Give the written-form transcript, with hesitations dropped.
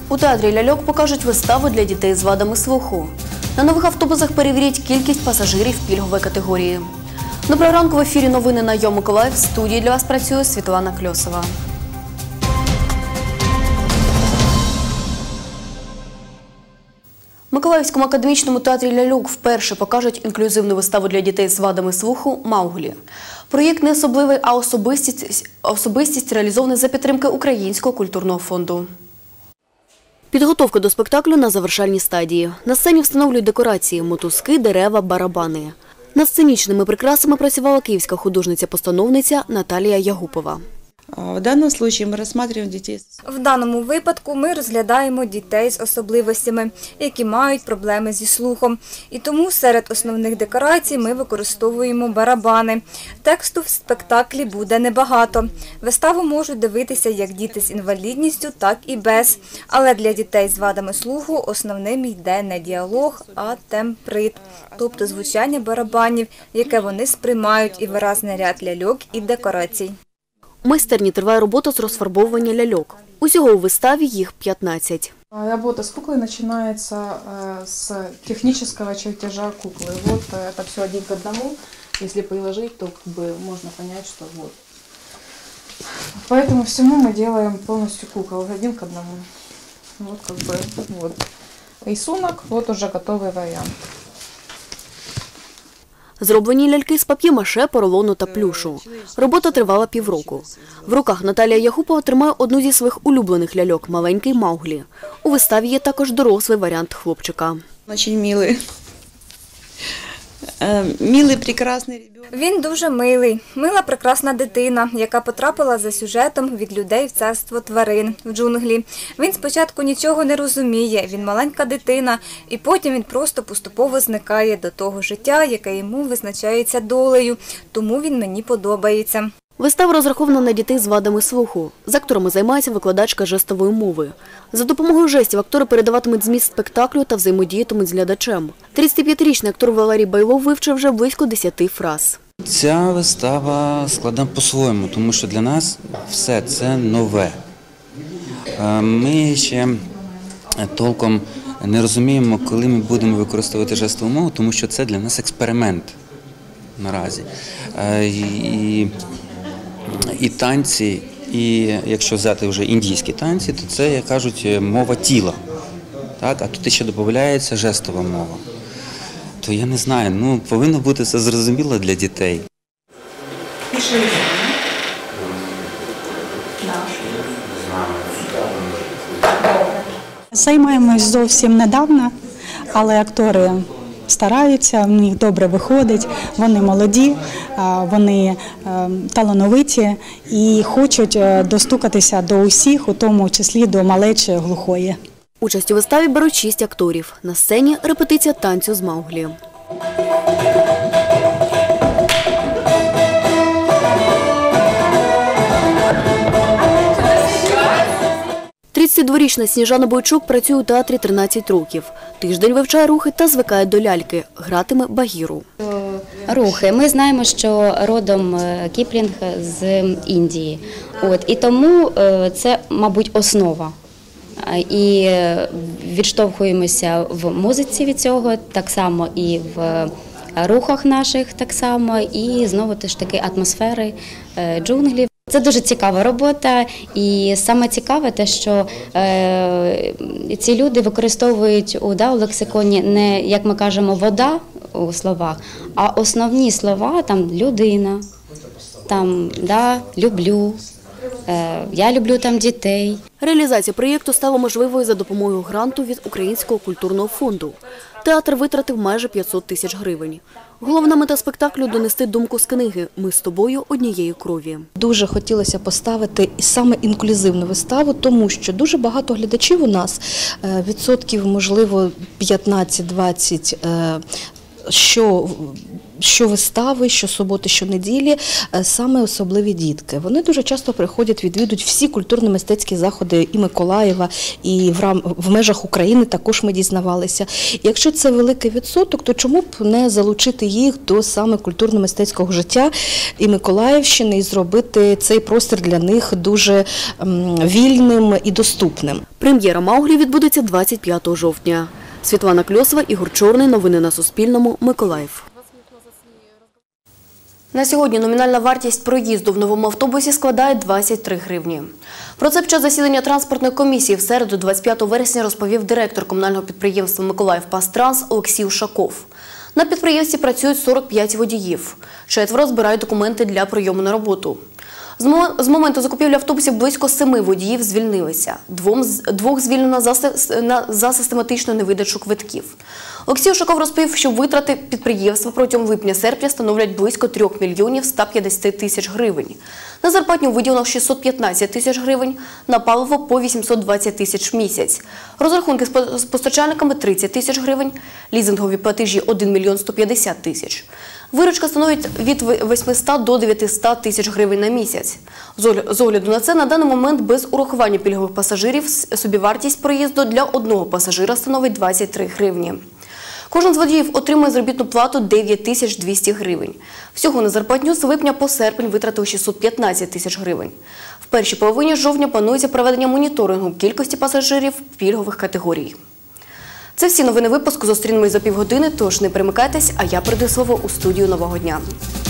У театрі «Ляльок» покажуть виставу для дітей з вадами слуху. На нових автобусах перевірять кількість пасажирів пільгової категорії. Доброго ранку, в ефірі новини на Йо Миколаїв. В студії для вас працює Світлана Кльосова. В Миколаївському академічному театрі «Ляльок» вперше покажуть інклюзивну виставу для дітей з вадами слуху «Мауглі». Проєкт не особливий, а особистість реалізований за підтримки Українського культурного фонду. Підготовка до спектаклю на завершальній стадії. На сцені встановлюють декорації – мотузки, дерева, барабани. Над сценічними прикрасами працювала київська художниця-постановниця Наталія Ягупова. В даному випадку ми розглядаємо дітей з особливостями, які мають проблеми зі слухом. І тому серед основних декорацій ми використовуємо барабани. Тексту в спектаклі буде небагато. Виставу можуть дивитися як діти з інвалідністю, так і без. Але для дітей з вадами слуху основним йде не діалог, а тембрит, тобто звучання барабанів, яке вони сприймають, і виразний ряд ляльок і декорацій. У майстерні триває робота з розфарбовування ляльок. Усього у виставі їх 15. Работа с куклой начинается с технического чертежа куклы. Вот это все один к одному. Если приложить, то можно понять, что вот. По этому всему мы делаем полностью кукол один к одному. Вот вот рисунок, вот уже готовый вариант. Зроблені ляльки з пап'є-маше, поролону та плюшу. Робота тривала півроку. В руках Наталія Ягупова тримає одну зі своїх улюблених ляльок – маленький Мауглі. У виставі є також дорослий варіант хлопчика. Дуже милий. Милий, прекрасний ребенок. Він дуже милий. Мила, прекрасна дитина, яка потрапила за сюжетом від людей в царство тварин, в джунглі. Він спочатку нічого не розуміє, він маленька дитина, і потім він просто поступово зникає до того життя, яке йому визначається долею. Тому він мені подобається. Вистава розрахована на дітей з вадами слуху. З акторами займається викладачка жестової мови. За допомогою жестів актори передаватимуть зміст спектаклю та взаємодіятимуть з глядачем. 35-річний актор Валерій Байлов вивчив вже близько 10 фраз. Ця вистава складна по-своєму, тому що для нас все це нове. Ми ще толком не розуміємо, коли ми будемо використовувати жестову мову, тому що це для нас експеримент наразі. І танці, і якщо взяти вже індійські танці, то це, як кажуть, мова тіла. Так? А тут ще додається жестова мова. То я не знаю, повинно бути все зрозуміло для дітей. Займаємось зовсім недавно, але актори стараються, в них добре виходить, вони молоді, вони талановиті і хочуть достукатися до усіх, у тому числі до малечі глухої. Участь у виставі беруть 6 акторів. На сцені – репетиція танцю з Мауглі. 32-річна Сніжана Бойчук працює у театрі 13 років. Тиждень вивчає рухи та звикає до ляльки. Гратиме Багіру. Рухи. Ми знаємо, що родом Кіплінг з Індії. І тому це, мабуть, основа. І відштовхуємося в музиці від цього, так само і в рухах наших, так само, і знову ж таки атмосфери джунглів. Це дуже цікава робота, і саме цікаве те, що ці люди використовують у лексиконі не, як ми кажемо, вода у словах, а основні слова там людина, там люблю. Я люблю там дітей. Реалізація проєкту стала можливою за допомогою гранту від Українського культурного фонду. Театр витратив майже 500 тисяч гривень. Головна мета спектаклю – донести думку з книги «Ми з тобою однієї крові». Дуже хотілося поставити саме інклюзивну виставу, тому що дуже багато глядачів у нас, відсотків, можливо, 15-20, що вистави, що суботи, що неділі, саме особливі дітки. Вони дуже часто приходять, відвідують всі культурно-мистецькі заходи і Миколаєва, і в межах України також ми дізнавалися. Якщо це великий відсоток, то чому б не залучити їх до саме культурно-мистецького життя і Миколаївщини, і зробити цей простір для них дуже вільним і доступним. Прем'єра «Мауглі» відбудеться 25 жовтня. Світлана Кльосова, Ігор Чорний. Новини на Суспільному. Миколаїв. На сьогодні номінальна вартість проїзду в новому автобусі складає 23 гривні. Про це під час засідання транспортної комісії в середу 25 вересня розповів директор комунального підприємства «Миколаївпастранс» Олексій Ушаков. На підприємстві працюють 45 водіїв. 4 збирають документи для прийому на роботу. З моменту закупівлі автобусів близько 7 водіїв звільнилися. 2 звільнено за систематичну невидачу квитків. Олексій Ушаков розповів, що витрати підприємства протягом липня-серпня становлять близько 3 мільйонів 150 тисяч гривень. На зарплатню виділено 615 тисяч гривень, на паливо по 820 тисяч в місяць. Розрахунки з постачальниками – 30 тисяч гривень, лізингові платежі – 1 мільйон 150 тисяч. Виручка становить від 800 до 900 тисяч гривень на місяць. З огляду на це, на даний момент без урахування пільгових пасажирів собівартість проїзду для одного пасажира становить 23 гривні. Кожен з водіїв отримує заробітну плату 9200 гривень. Всього на зарплатню з липня по серпень витратили 615 тисяч гривень. В першій половині жовтня планується проведення моніторингу кількості пасажирів пільгових категорій. Це всі новини випуску. Зустрінемось за півгодини, тож не перемикайтесь, а я передаю слово у студію «Нового дня».